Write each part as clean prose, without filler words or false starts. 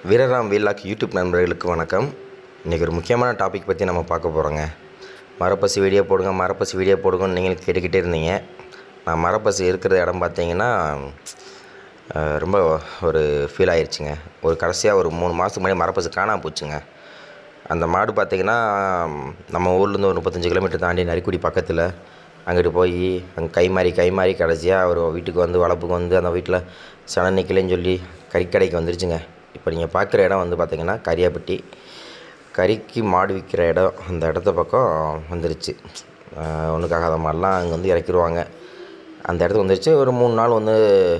வீரராம் vlog YouTube நண்பர்களுக்கு வணக்கம். இன்றைக்கி ஒரு முக்கியமான டாபிக் பற்றி நம்ம பார்க்க போகிறோங்க. மரப்பசு வீடியோ போடுங்கன்னு நீங்களும் கேட்டுக்கிட்டே இருந்தீங்க. நான் மரப்பசு இருக்கிற இடம் பார்த்தீங்கன்னா ரொம்ப ஒரு ஃபீல் ஆயிடுச்சுங்க. கடைசியாக ஒரு 3 மாதத்துக்கு முன்னாடி மரப்பசு காணாம போச்சுங்க. அந்த மாடு பார்த்திங்கன்னா நம்ம ஊர்லேருந்து ஒரு 35 கிலோமீட்டர் தாண்டி நரிக்குடி பக்கத்தில் அங்கிட்டு போய் அங்கே கை மாறி கடைசியாக ஒரு வீட்டுக்கு வந்து வளர்ப்புக்கு வந்து அந்த வீட்டில் சன நிற்கலைன்னு சொல்லி கறிக்கடைக்கு வந்துருச்சுங்க. இப்போ நீங்கள் பார்க்குற இடம் வந்து பார்த்திங்கன்னா கரியாப்பட்டி, கறிக்கு மாடு விற்கிற இடம். அந்த இடத்த பக்கம் வந்துருச்சு. ஒன்றுக்காகாத மாடெலாம் அங்கே வந்து இறக்கிடுவாங்க. அந்த இடத்துக்கு வந்துருச்சு. ஒரு 3 நாள் வந்து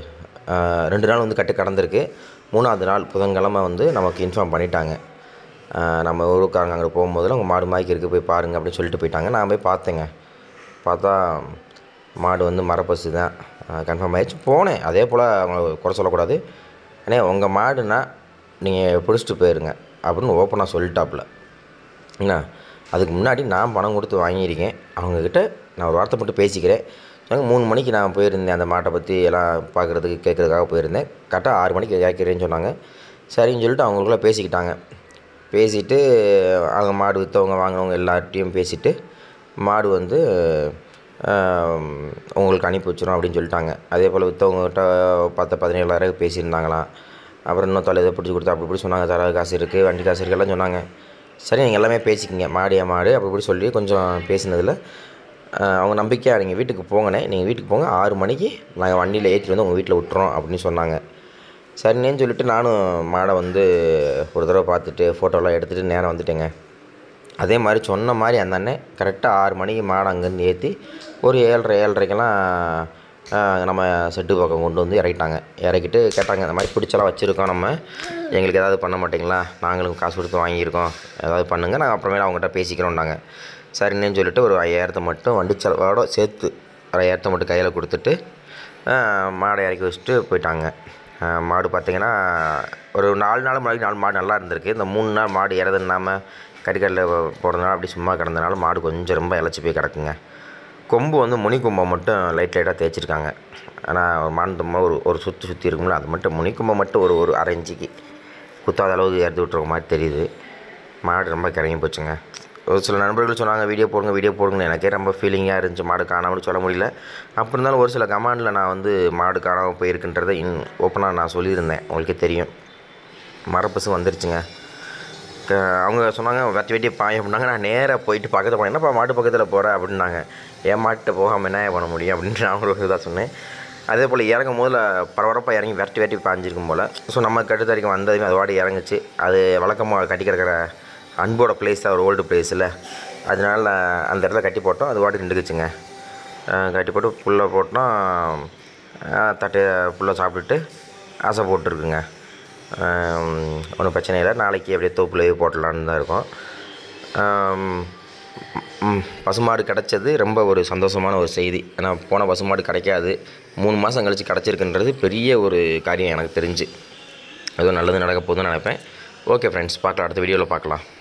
2 நாள் வந்து கட்டு கடந்திருக்கு. 3ஆவது நாள் புதன்கிழமை வந்து நமக்கு இன்ஃபார்ம் பண்ணிட்டாங்க. நம்ம ஊருக்காரங்க அங்கே போகும்போதில் உங்கள் மாடு மாய்க்கு இருக்குது போய் பாருங்கள் அப்படின்னு சொல்லிட்டு போயிட்டாங்க. நான் போய் பார்த்தேங்க. பார்த்தா மாடு வந்து மரப்பசு தான் கன்ஃபார்ம் ஆகிடுச்சு. போனேன். அதே போல் அவங்க குறை சொல்லக்கூடாது. ஏன்னா உங்கள் மாடுனா நீங்கள் பிடிச்சிட்டு போயிருங்க அப்படின்னு ஓப்பனாக சொல்லிட்டாப்புல. என்ன அதுக்கு முன்னாடி நான் பணம் கொடுத்து வாங்கியிருக்கேன். அவங்கக்கிட்ட நான் ஒரு வார்த்தை மட்டும் பேசிக்கிறேன். 3 மணிக்கு நான் போயிருந்தேன். அந்த மாட்டை பற்றி எல்லாம் பார்க்குறதுக்கு கேட்குறதுக்காக போயிருந்தேன். கரெக்டாக 6 மணிக்கு கேட்குறேன்னு சொன்னாங்க. சரின்னு சொல்லிட்டு அவங்களுக்குள்ளே பேசிக்கிட்டாங்க. பேசிவிட்டு அவங்க மாடு விற்றவங்க வாங்கினவங்க எல்லார்ட்டையும் பேசிவிட்டு மாடு வந்து உங்களுக்கு அனுப்பி வச்சிடும் அப்படின்னு சொல்லிட்டாங்க. அதே போல் விற்றவங்ககிட்ட 17,000 பேசியிருந்தாங்களாம். அப்புறம் இன்னும் தொலை இதை பிடிச்சி கொடுத்தா அப்படி இப்படி சொன்னாங்க. தர காசு இருக்குது, வண்டி காசு இருக்குலாம் சொன்னாங்க. சரி நீங்கள் எல்லாமே பேசிக்கிங்க, மாடு அப்படி இப்படி சொல்லி கொஞ்சம் பேசினதில் அவங்க நம்பிக்கையாக நீங்கள் வீட்டுக்கு போங்கண்ணே, நீங்கள் வீட்டுக்கு போங்க, 6 மணிக்கு நாங்கள் வண்டியில் ஏற்றிட்டு வந்து உங்கள் வீட்டில் விட்டுறோம் அப்படின்னு சொன்னாங்க. சரிண்ணேன்னு சொல்லிவிட்டு நானும் மாடை வந்து ஒரு தடவை பார்த்துட்டு ஃபோட்டோலாம் எடுத்துகிட்டு நேரம் வந்துட்டேங்க. அதே மாதிரி சொன்ன மாதிரி அந்த அண்ணன் கரெக்டாக 6 மணிக்கு மாடை அங்கேருந்து ஏற்றி ஒரு 7:30 நம்ம செட்டு பக்கம் கொண்டு வந்து இறக்கிட்டாங்க. இறக்கிட்டு கேட்டாங்க, இந்த மாதிரி பிடிச்சலாம் வச்சுருக்கோம், நம்ம எங்களுக்கு ஏதாவது பண்ண மாட்டிங்களா, நாங்களும் காசு கொடுத்து வாங்கியிருக்கோம், ஏதாவது பண்ணுங்கள், நாங்கள் அப்புறமேல அவங்ககிட்ட பேசிக்கிறோம்னாங்க. சரின்னு சொல்லிட்டு ஒரு 5,000 மட்டும் வண்டி செலவோட சேர்த்து 6,000 மட்டும் கையில் கொடுத்துட்டு மாடை இறக்கி வச்சுட்டு போயிட்டாங்க. மாடு பார்த்திங்கன்னா ஒரு 4 நாள் முன்னாடி 4 மாடு நல்லா இருந்திருக்கு. இந்த 3 நாள் மாடு இறதுனாமல் கறிக்கடையில் போடுறதுனால அப்படி சும்மா கிடந்தனால மாடு கொஞ்சம் ரொம்ப இழைச்சி போய் கிடக்குங்க. கொம்பு வந்து முனி கொம்பை மட்டும் லைட்டாக தேய்ச்சிருக்காங்க. ஆனால் மாடு ஒரு சுற்றி இருக்கும்ல, அது மட்டும் முனி கொம்பை மட்டும் ஒரு அரை இன்ச்சுக்கு குத்தாத அளவுக்கு இறந்து விட்டுருக்க மாதிரி தெரியுது. மாடு ரொம்ப கிறங்கி போச்சுங்க. ஒரு சில நண்பர்கள் சொன்னாங்க வீடியோ போடுங்கன்னு. எனக்கே ரொம்ப ஃபீலிங்காக இருந்துச்சு. மாடு காணாமல் சொல்ல முடியல. அப்படி இருந்தாலும் ஒரு சில கமெண்டில் நான் வந்து மாடு காணாமல் போயிருக்குன்றதை ஓப்பனாக நான் சொல்லியிருந்தேன். உங்களுக்கே தெரியும். மரப்பசு வந்துருச்சுங்க. அவங்க சொன்னாங்க வெட்டி பாயம் அப்படின்னாங்க. நான் நேராக போயிட்டு பக்கத்தில் போனேன். என்னப்பா மாட்டு பக்கத்தில் போகிறேன் அப்படின்னாங்க. என் மாட்டை போகாமல் என்ன பண்ண முடியும் அப்படின்ட்டு நான் ஒரு இதாக சொன்னேன். அதே போல் இறங்கும் போதில் பரபரப்பாக இறங்கி வெட்டி பாஞ்சிருக்கும் போல். ஸோ நம்ம கட்டு வரைக்கும் வந்ததுமே அது வாடி இறங்குச்சு. அது வழக்கமாக கட்டி கிடக்கிற அன்போட பிளேஸ் தான், ஒரு ஓல்டு பிளேஸில். அதனால அந்த இடத்துல கட்டி போட்டோம். அது வாடி நின்றுக்குச்சுங்க. கட்டி போட்டு புல்லை போட்டோம். தட்டு புல்லை சாப்பிட்டுட்டு ஆசை போட்டுருக்குங்க. ஒன்றும் பிரச்சனை இல்லை. நாளைக்கு அப்படியே தோப்புலேயே போட்டலான்னு தான் இருக்கும். பசுமாடு கிடச்சது ரொம்ப ஒரு சந்தோஷமான ஒரு செய்தி. ஏன்னா போன பசுமாடு கிடைக்காது. 3 மாதம் கழித்து கிடச்சிருக்குன்றது பெரிய ஒரு காரியம் எனக்கு தெரிஞ்சு. அதுவும் நல்லது நடக்க போகுதுன்னு நினைப்பேன். ஓகே ஃப்ரெண்ட்ஸ், பார்க்கலாம். அடுத்த வீடியோவில் பார்க்கலாம்.